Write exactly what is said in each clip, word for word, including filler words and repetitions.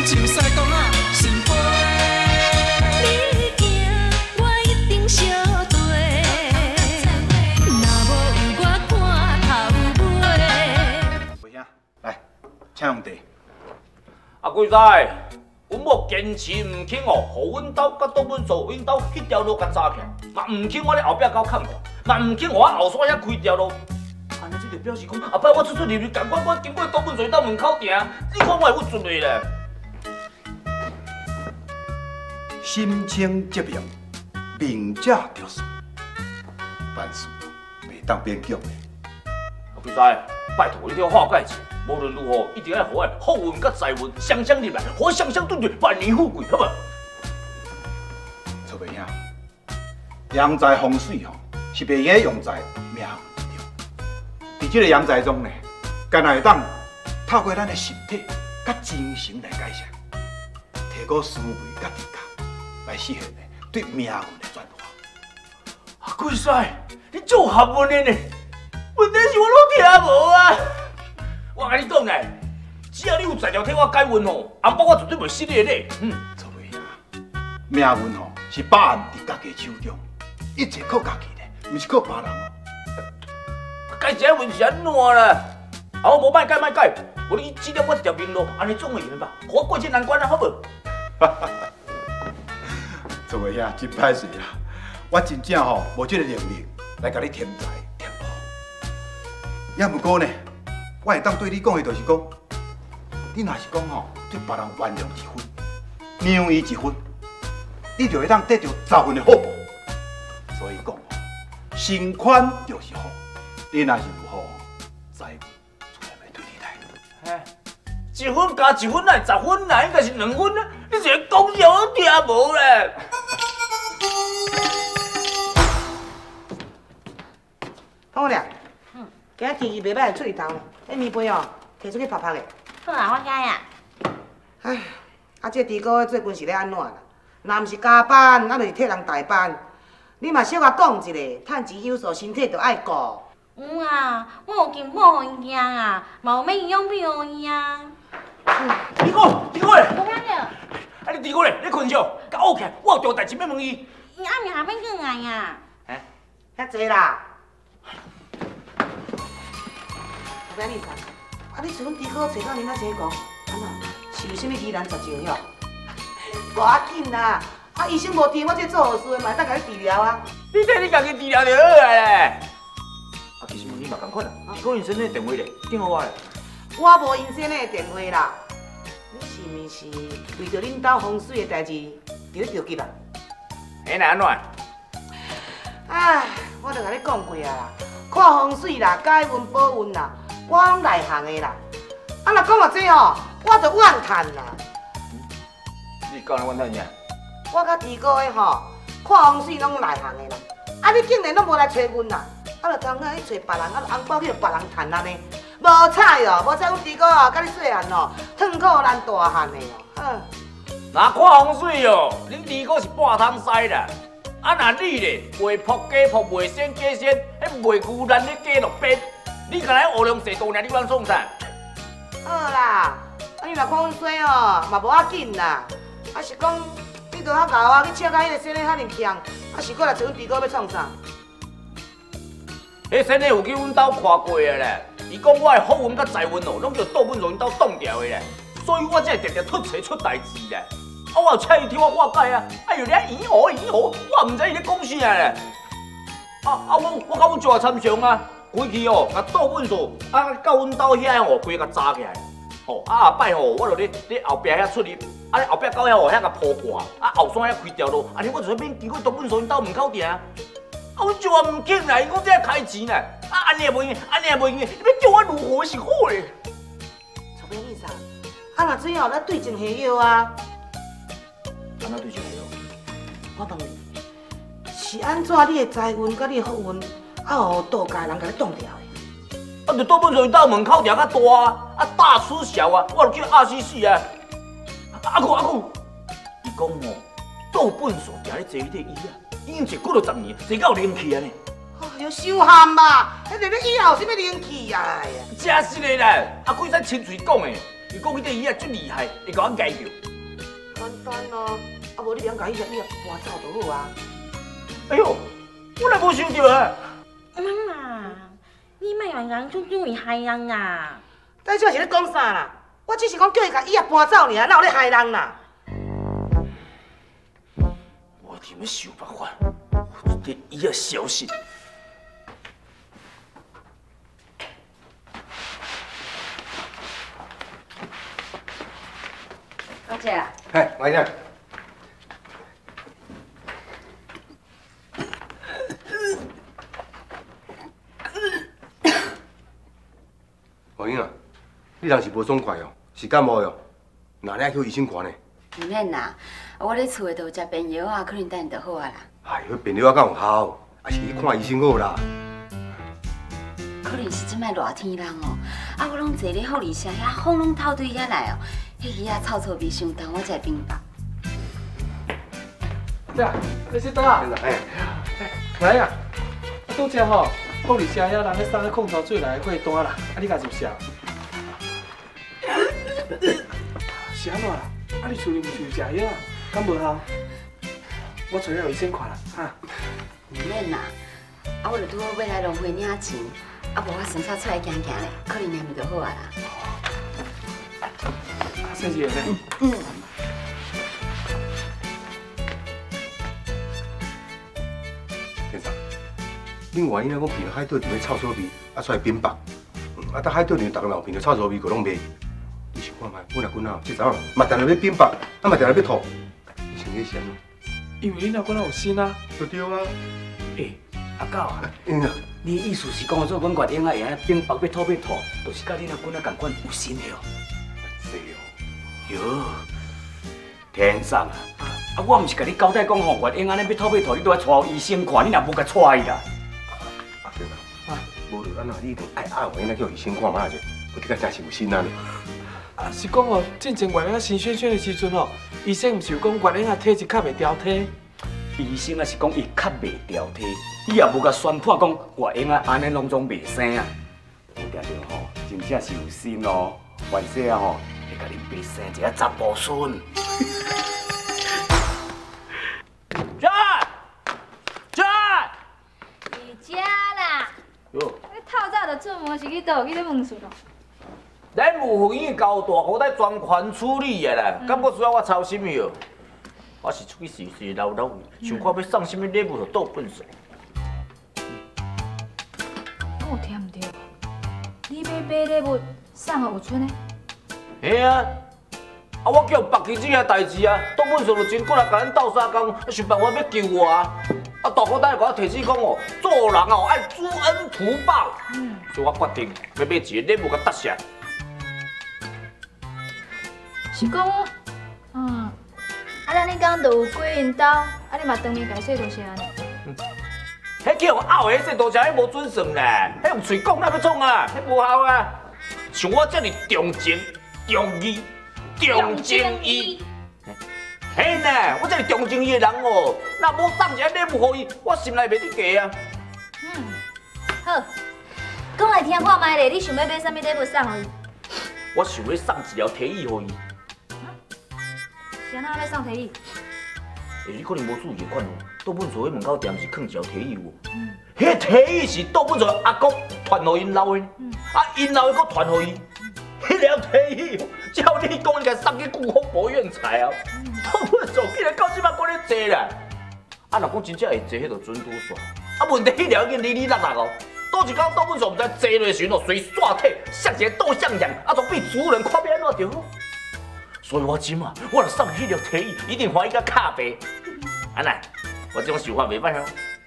像西东啊心飞。你行，我一定相对。若无有我看头尾。 回兄，来，请用茶。 啊，贵仔，阮某坚持唔肯哦，互阮兜甲杜本座阮兜迄条路甲炸起来，嘛唔肯我咧后壁搞砍我，嘛唔肯我后山遐开条路。安尼这就表示讲，后摆我出出入入，赶快我经过杜本座兜门口埕，你看我会有准备咧。 心清则明，明者着顺，办事袂当变强的。 啊，贵仔，拜托你替我化解一下。无论如何，一定要互我好运甲财运双双入来，互我双双对对，万年富贵，好无？ 臭白兄，阳宅风水吼是袂用用在命运之中。伫这个阳宅中呢，干会当透过咱的身体甲精神来改善，提高思维甲智觉，来实现呢对命运的转化。 啊，贵仔，你做学问的呢？问题是我拢听无啊！我甲你讲咧，只要你有材料替我改运吼，红包我绝对袂失礼咧。嗯， 臭白兄，命运吼是把握伫家己手中，一切靠家己咧，毋是靠别人哦。 改这运是安怎啦？啊，我无卖改卖改，无你指点我一条明路，安尼总会用吧？互我过这难关啊，好无？ 臭白兄真歹势啦，我真正吼无这个能力来甲你添财添福。也毋过呢。我会当对你讲的，就是讲，你若是讲吼对别人原谅一分，让伊一分，你就会当得到十分的好报。所以讲吼，心宽就是福，你若是有好，财运自然会对你来。 哎，一分加一分来十分啦，应该是两分啦。你这个讲笑我听无咧。 好了，嗯，今日天气袂歹，出日头。迄面杯哦，摕出去拍拍的。 好啊，我知啊。 唉，啊，这猪哥最近是咧安怎啦？若毋是加班，那就是替人代班。你嘛小甲讲一下，趁钱有数，身体就爱顾。 有啊，我有金宝互伊行啊，嘛有买营养品互伊啊。 你哥，你哥咧？ 我听着。 啊，你弟哥咧？你困着？甲我起来，我有重代志要问伊。 伊暗暝下班转来呀。 哎， 遐济啦。后壁你看，啊，你像阮猪哥找到恁仔生讲，安怎？是有啥物疑难杂症哟？无要紧啦，啊，医生无治我这做护士的嘛，会当甲你治疗啊。 你替你家己治疗就好啊咧。啊，其实问你嘛共款啦，弟哥因先生的电话咧，电话我咧。 我无因先生的电话啦。你是毋是为着恁兜风水的代志，伫咧着急啊？ 嘿，那安怎？ 唉，我著甲你讲过啊啦，看风水啦，改运保运啦，我拢内行的啦。啊，若讲到这吼，我著怨叹啦。 你讲咧，阮睇啥？ 我甲猪哥的吼，看风水拢内行的啦。啊，你竟然拢无来找阮啦？啊，著通啊去找别人，啊，红包去别人趁安尼，无彩哦，无彩阮猪哥哦，甲你细汉哦，痛苦咱大汉的哦，哼。 若看风水哦，恁二哥是半通师啦。啊，若你咧袂扑假扑，袂仙假仙，迄袂牛咱咧假落边，你干来乌龙蛇多呢？你讲创啥？ 好啦，啊你若看阮衰哦，嘛无要紧啦。啊是讲你著较咬啊，去请教迄个先生遐尼强，啊是过来找阮弟哥要创啥？ 迄先生有去阮兜看过的咧，伊讲我的好运甲财运哦，拢着倒本从因兜挡掉的咧，所以我才会直直出差出代志咧。啊，我有请伊替我化解啊！哎呦，你啊圆好圆好，我毋知伊咧讲啥咧。啊啊，我我甲阮做下参详啊，规气哦，甲倒本数啊，到阮兜遐哦，规甲炸起来。吼啊下摆吼，我著咧咧后壁遐出入，啊咧后壁到遐哦，遐甲铺挂，啊后山遐开条路，安尼我就免经过倒本数因兜门口埕。啊，阮就话毋紧啦，伊讲这开钱啦，啊安尼也袂用，安尼也袂用，你要叫我如何是好咧？ 什么意思啊？啊若最后咱对症下药啊？ 安怎对症下药？ 我问你，是安怎你的财运甲你的福运，啊互道家人甲你挡掉的？ 啊，就倒本从因兜门口埕较大啊，啊大出小啊，我就叫阿死死啊！阿姑阿姑，伊讲哦，倒本数埕咧坐迄个椅啊，已经坐几落十年，坐到有灵气啊呢。 哎呦，伤寒嘛！迄个你以后有啥物灵气啊？哎呀， 真是的啦！啊，鬼使亲嘴讲的， 伊讲伊对伊啊足厉害，会甲我解救。 简单咯，啊无你两甲伊只伊啊搬走就好啊。 哎呦，我来无想到啊！ 妈妈，你莫用人种种为害人啊！ 但这是咧讲啥啦？我只是讲叫伊甲伊啊搬走尔，哪有咧害人啦？ 我得要想办法，得伊啊小心。 阿姐啊， 嘿，王爷。王英啊，你人是无爽快哦，是感冒哟，哪能去医生看呢？ 唔免啦，我咧厝诶都有食便药啊，可能等就好啊啦。 哎呦，便药啊，敢有效？还是去看医生好啦。 可能是即摆热天人哦，啊我拢坐咧护理室遐，风拢透对遐来哦，迄鱼啊臭臭味伤重，我才冰白。 对啊，你先等啊。 哎， 来啊，啊拄则吼，护理室遐人咧送咧控头水来过单啦，啊你家是食？是安怎啦？啊你厝里毋是有食药啊？敢无效？我找下医生看啦，哈。 唔免啦，啊我就拄好要来浪费领钱，啊无我顺便出来行行咧，可能念就好啊啦。 谢谢咧。 嗯。 先生，恁原因啊讲鼻海倒伫要臭臭味，啊出来变白，啊搭海倒伫逐个老鼻着臭臭味，个拢袂。你想看觅，我若滚啊，即阵嘛定定要变白，啊嘛定定要吐，你想迄啥？ 因为恁阿公仔有心啊。 对对啊。 诶，阿狗啊， 嗯啊， 你意思是讲做阮月英啊，会安变白要吐要吐，就是甲恁阿公仔共款有心的哦。 是哦。 哟，天生啊！啊，我毋是甲你交代讲吼，月英安尼要吐要吐，你都要带医生看，你若无甲带伊啦。 啊对啦，啊，无就安那你一定爱爱我应该叫医生看嘛者，有啲个真是有心啊呢。 啊是讲哦，进前月英新鲜鲜的时阵哦，医生毋是有讲月英啊体质较袂调体。 医生啊是讲伊较袂调体，伊也无甲宣判讲月英啊安尼拢总袂生啊。有听着吼，真正是有心咯，万岁啊吼，会甲恁爸生一个查甫孙。在，在。 伫遮啦。 哟， 你透早就出门是去倒去咧问事咯？ 咱有婚姻交大，好在专权处理的啦，敢不需要我操心的哦。我是出去时时老老的，想看要送什么礼物就倒本事。 我有听唔对，你要买礼物送互有春的？ 嘿啊，啊我叫白起这件代志啊，倒本事就真过来甲咱斗相共，想办法要救我啊。啊，大哥等下甲我提醒讲哦，做人哦爱知恩图报，嗯，所以我决定要买一个礼物甲答谢。 是讲，嗯，啊，咱你讲就有过因兜，啊，你嘛当面解释就是安尼。 迄叫拗的说多谢，迄无准算啦，迄用嘴讲那要创啊，迄无效啊。像我这么重情、重义、重情义，嘿呢，我这么重情义的人哦，若无送一个礼物给伊，我心内袂得过啊。 嗯，好，讲来听看卖咧，你想要买啥物礼物送互伊？ 我想要送一条提议给伊。 是安怎要送提议？ 诶，你可能无注意看哦，倒本座迄门口店是放一条提议有。嗯。迄提议是倒本座阿公传互因老的，嗯、啊因老的搁传互伊。迄条提议，照你讲应该送去故宫博院才啊。倒本座竟然到即摆搁咧坐啦。啊，若讲真正会坐，迄就准拄煞。啊，问题迄条已经哩哩落落哦。倒一工倒本座毋知坐落时阵哦，随煞体，像一个倒像样，啊，总比主人看要安怎着好。所以我今嘛，我著送迄条提议，一定欢喜甲卡白。安奶，我这种想法袂歹哦。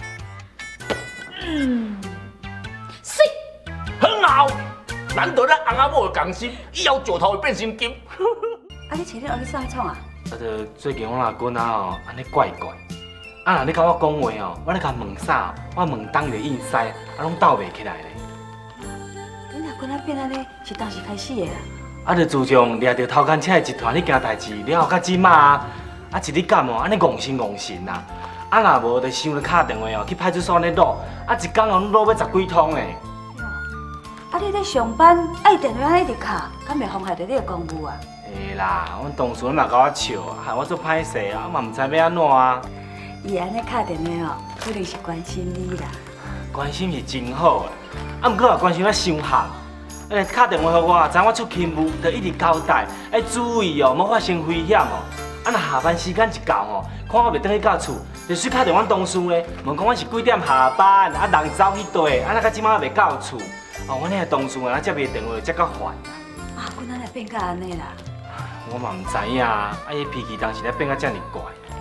嗯，水， 很好，难得咱翁仔某的共心，以后石头会变成金。 啊，你找你儿子送创啊？ 啊，就最近我阿公仔哦，安尼怪怪。啊，若你甲我讲话哦，我咧甲问啥，我问东就硬塞，啊，拢斗袂起来咧。 你阿公仔变安尼，是当时开始的啦。 啊，就自从掠着头牵车的集团，你件代志了后，到即马啊，啊一日干哦，安尼戆神戆神呐。啊，若无就想着敲电话哦，去派出所咧录，啊一工哦，录要十几通嘞。 啊，你咧上班，啊，伊电话安尼一直卡，敢袂妨害到你的公务啊？ 会啦，阮同事嘛甲我笑，害我做歹势啊，我嘛毋知要安怎啊。 伊安尼敲电话哦，可能是关心你啦。 关心是真好啊，啊，毋过也关心我伤寒。诶，敲电话给我，知我出勤务，就一直交代，要注意哦，莫发生危险哦。啊，若下班时间一到哦，看我袂倒去到厝，就去敲电阮同事咧，问讲我是几点下班，啊，人走去倒，啊，那到即马还袂到厝。哦，阮迄个同事啊，接伊电话才较烦。 啊，阮哪会变甲安尼啦？ 我嘛毋知影，啊，伊脾气当时咧变甲遮尔怪。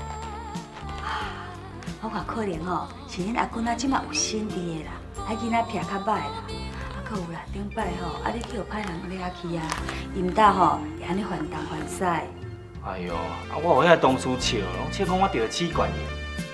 我看可能吼，是恁阿公啊，即马有心意的啦，啊囡仔偏较歹啦。啊，搁有啦，顶摆吼，啊你叫歹人掠去啊，伊毋但吼会安尼烦东烦西。 哎哟，啊我有遐个同事笑，拢笑讲我得了气管炎。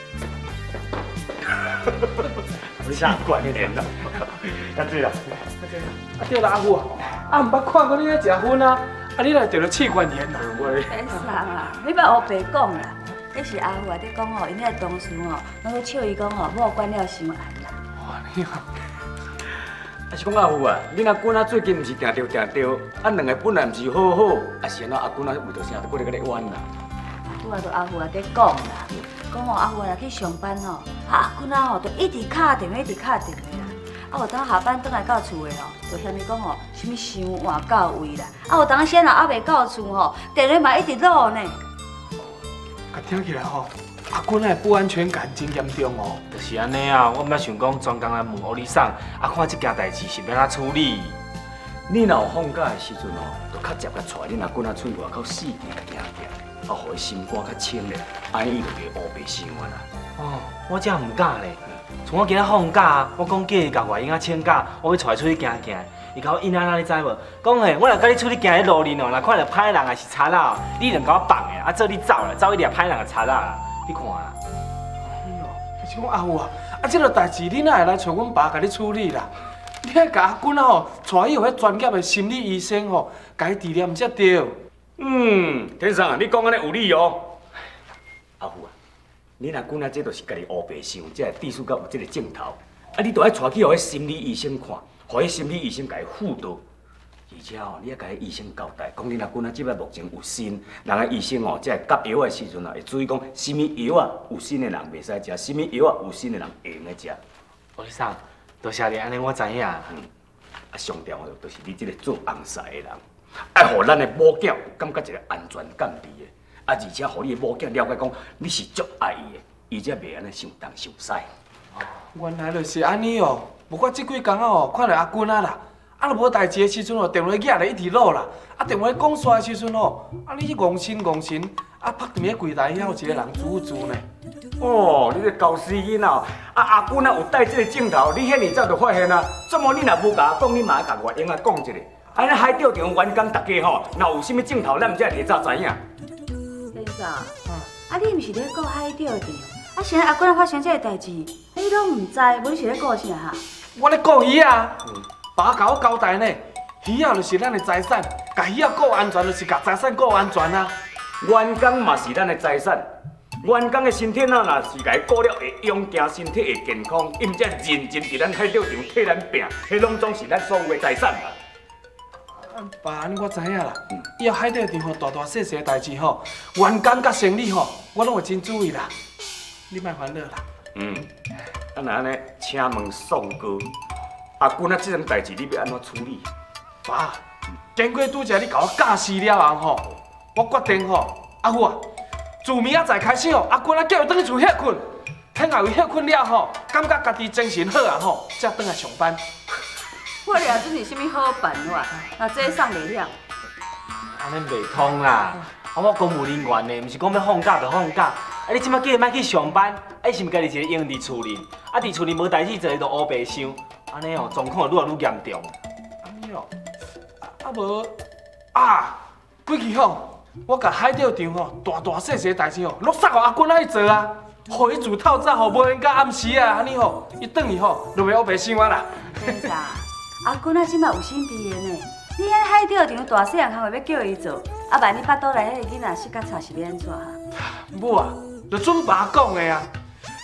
你气管炎啦？干对啦， 啊对啦，阿虎啊，啊毋捌看过你咧食薰啊，啊你来得了气管炎啦？ 别啥啦，你别黑白讲啦。迄是阿虎啊，你讲吼，因遐同事吼，拢咧笑伊讲吼，某管了伤暗啦。 哇，你好。 啊是讲阿虎啊，恁阿公啊最近毋是定着定着，啊两个本来毋是好好，啊是安怎阿公啊为着啥，过来甲你冤啦？ 拄啊，就阿虎啊在讲啦，讲吼阿虎啊去上班吼，啊阿公啊吼就一直敲电话，一直敲电话啦。啊，有当下班倒来到厝的吼，就嫌伊讲吼，什么伤换到位啦。啊，有当先人还袂到厝吼，电话嘛一直落呢。 啊，听起来吼，阿君的不安全感真严重哦。 就是安尼啊，我毋捌想讲专工来问乌里桑，啊看这件代志是要怎处理。 你若有放假的时阵哦，就较接甲带恁阿公啊出去外口四处行行，啊，互伊心肝较清咧，安尼伊就袂乌白想啊啦。 哦，我真毋敢咧。从我今日放假，我讲叫伊甲外婴仔请假，我要带出去行行。伊甲我应安那，你知无？讲嘿，我若甲你出去行喺路面哦，若看到歹人还是贼仔哦，你一定甲我放的，啊，做你走啦，走一粒歹人的贼仔啦，你看啦。 哎呦，是讲阿虎啊，啊，这个代志你哪会来找阮爸甲你处理啦？你爱甲阿君啊吼，带伊有迄专业的心理医生吼，甲伊治疗才对。 嗯，天生啊，你讲安尼有理哦。阿虎啊，恁阿公啊，这就是家己乌白想，才会致使到有这个镜头。啊，你都爱带去互迄心理医生看。互迄心理医生甲伊辅导，而且哦，你要甲迄医生交代，讲你若君啊，即摆目前有心，人个医生哦，才会夹药的时阵啊，会注意讲，什么药啊有心的人袂使食，什么药啊有心的人会用来食。 乌里桑，多谢你安尼，我知影。 嗯，啊，上重要就是你即个做翁婿的人，爱互咱的某囝有感觉一个安全感伫的，啊，而且互你的某囝了解讲，你是足爱伊的，伊才袂安尼伤东伤西。 原来就是安尼哦。无我即几工仔哦，看到阿君啊啦，啊，若无代志的时阵哦，电话举来一直落啦，啊，电话讲煞的时阵哦，啊，你去戇神戇神，啊，拍伫遐柜台遐有一个人煮煮呢。 哦，你这搞死囡仔！啊，阿姑若有带这个镜头，你遐尔早就发现啊！怎么你若无甲我讲，你嘛要甲外婴仔讲一下？安尼海钓场员工大家吼，若有啥物镜头，咱才会提早知影。 先生，啊，你毋是咧顾海钓场？啊，现在阿公发生这个代志，你拢唔知，无你是咧顾啥哈？ 我咧顾鱼啊，爸甲我交代呢，鱼啊就是咱的财产，甲鱼啊顾安全就是甲财产顾安全啊。 员工嘛是咱的财产，员工的身体啊，若是甲伊顾了会养健，身体会健康，伊毋则认真伫咱海钓场替咱拼，迄拢总是咱所有的财产嘛。 爸，安尼我知影啦。以后海钓场吼大大小小的代志吼，员工甲生理吼，我拢会真注意啦。你莫烦恼啦。 嗯，啊那安尼，请问宋哥，阿君啊，这种代志你要安怎处理？ 爸，经过拄则你甲我教示了后吼，我决定吼，阿虎啊，自明仔载开始吼，阿君啊叫伊转去厝歇困，等下伊歇困了吼，感觉家己精神好啊吼，才转来上班。 我了这是什么好办法？那这送袂了。 安尼袂通啦！啊，我公务人员呢，毋是讲要放假就放假。啊，你即摆叫伊莫去上班，啊，伊是毋家己一个用伫厝里，啊，伫厝里无代志做，就乌白想，安尼哦，状况愈来愈严重。 安尼哦，啊无啊，几期吼，我甲海钓场吼大大小小代志吼，拢塞互阿君仔去做啊，互伊自透早吼，无闲到暗时啊，安尼吼，伊转去吼，就袂乌白想啊啦。 先生，阿君仔即摆有心地的呢，你遐海钓场大细项工课要叫伊做，啊，万一巴肚内迄个囡仔失脚差是要安怎啊？ 母啊！就准爸讲的啊，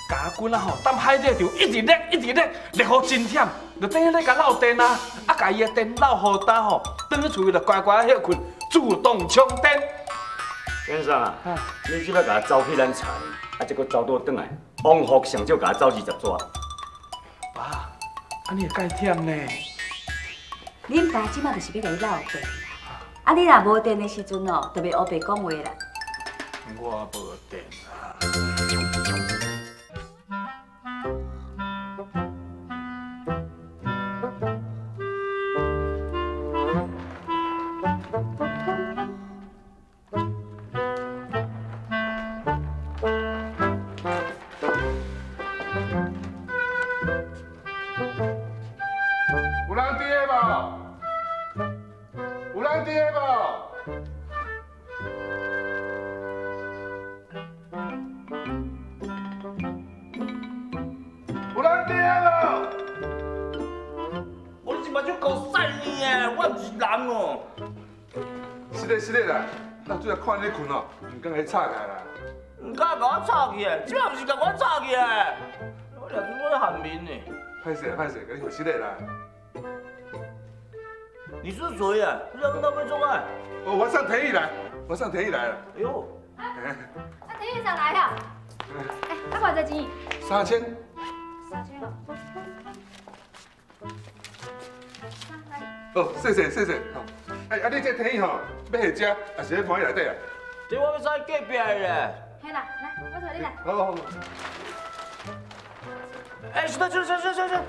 甲阿君啊吼，踮海底就一直勒，一直勒，勒好真忝，就等于咧甲漏电啊，啊，甲伊的电漏好大吼，转去厝里就乖乖休困，自动充电。 先生啊，你即摆甲我走去咱田，啊，结果走倒转来，往复上少甲我走二十纸。 爸，啊你会介忝呢？ 恁爸即马就是要甲伊漏电啦，啊你若无电的时阵哦，就袂黑白讲话啦。 我无电啊。 有人伫个无？有人伫个无？有人伫个无？ 我即摆就够屎呢，我毋是人哦。 是的，是的啦，咱主要看你困哦，唔敢去吵开啦。 唔敢甲我吵起来，即摆毋是甲我吵起来，我俩我咧喊面呢。 歹势歹势，甲你回失礼啦。 你是谁啊？你要跟他们做爱？ 哦，我上田里来，我上田里来了。 哎呦， 啊，田玉上来了。哎，啊，偌济钱？ 三千。 三千哦。 哦，谢谢谢谢。好，哎，啊，你这田里吼，要下车，还是要放喺内底啊？ 这我要使隔壁的咧。 嘿啦，来，我带你来。 好好好。 哎，是的，是是是是是。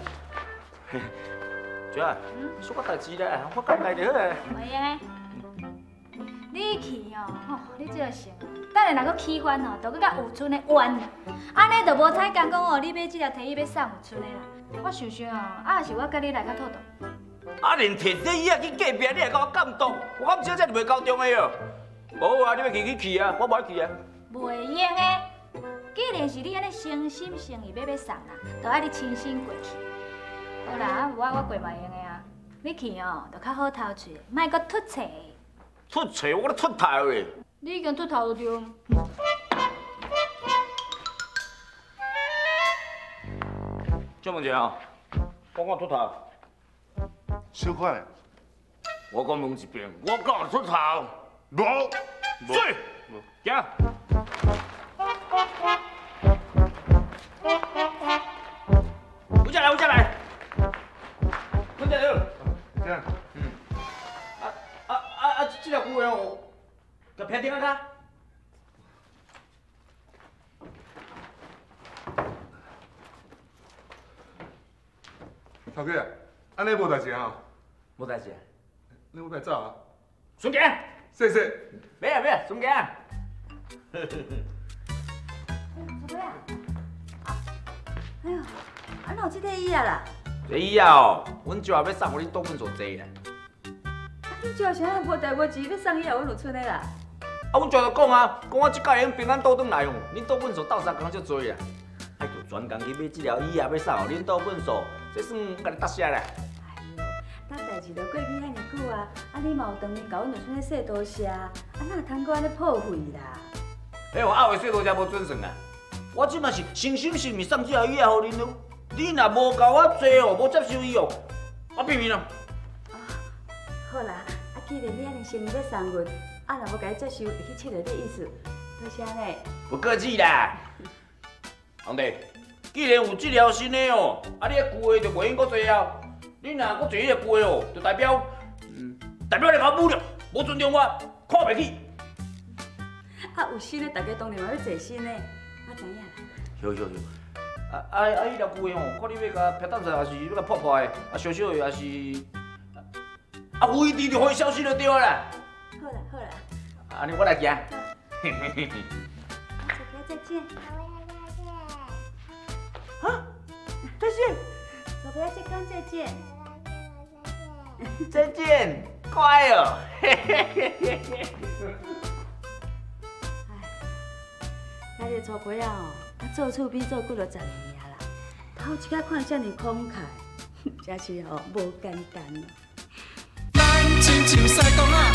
姐，你说我代志咧，我刚来着咧。 袂用诶，你去哦，吼，你这个行哦，等下若搁起翻哦，就搁甲有村的冤啦。安尼就无采讲讲哦，你买这条提议要送有村的啦。我想想哦，啊是我甲你来较妥当。 啊，连摕这椅啊去隔壁，你也甲我感动，我感觉这就袂高中的哟。无啊，你要去去去啊，我无爱去啊。 袂用诶，既然是你安尼诚心诚意要要送啦，就爱你亲身过去。好啦，啊有啊，我过嘛用的啊。你去哦，就较好偷揣，莫搁秃册。 秃册，我咧秃头嘞。 你已经秃头就对。 郑问者哦，讲我秃头。 小可。 我讲问一遍，我讲秃头。 无。 水，行。有只来，有只来。有只来。 这样。 嗯。啊啊啊啊！这条裤哦，甲偏顶啊卡。头家，安尼无代志啊？ 无代志。 你有带走啊？ 孙健。 谢谢。 没啊没啊，孙健。 小妹啊，哎呦，啊哪有这个椅啊啦？ 这椅啊哦，阮就要要送互恁倒本所坐咧。 啊，你就啥无代无志要送椅啊？阮有村的啦。 啊，阮就要讲啊，讲我即届用平安倒转来哦，恁倒本所斗相共足多啦。啊，就专工去买这条椅啊，要送互恁倒本所，这算甲你答谢啦。 哎呦，咱代志都过去遐尼久啊，啊你嘛有当面甲阮就村的说多谢，啊哪通过安尼破费啦？ 哎，我后悔说多谢无准算啊！我即嘛是诚心诚意送这条椅啊互恁咯。你若无甲我做哦，无接受伊哦，我变面啦。 啊，好啦，啊既然你安尼诚意要送阮，啊若无甲你接受，会去切着你意思，多谢呢。 不客气啦，兄弟，既然有这条新的哦，啊你的旧的就袂用搁做啊。你若搁做迄个旧的哦，就代表，嗯，代表你甲我侮辱，无尊重我，看袂起。 啊有新的，大家当然嘛要坐新的，我知影啦。 有有有，啊啊啊！迄条旧的吼，看你要甲撇搭者，还是要甲破破的，啊小小的，还是啊非地就可以消失就对啦。 好啦好啦， 安尼我来行。 嘿嘿嘿。小朋友再见。 啊，再见。 小朋友再讲再见。 再见，乖哦。嘿嘿嘿嘿嘿。 哎，家己做伙仔哦，啊做厝比做久就十年啦。头一摆看遮尔慷慨，真是哦无简单哦。 咱亲像西东啊。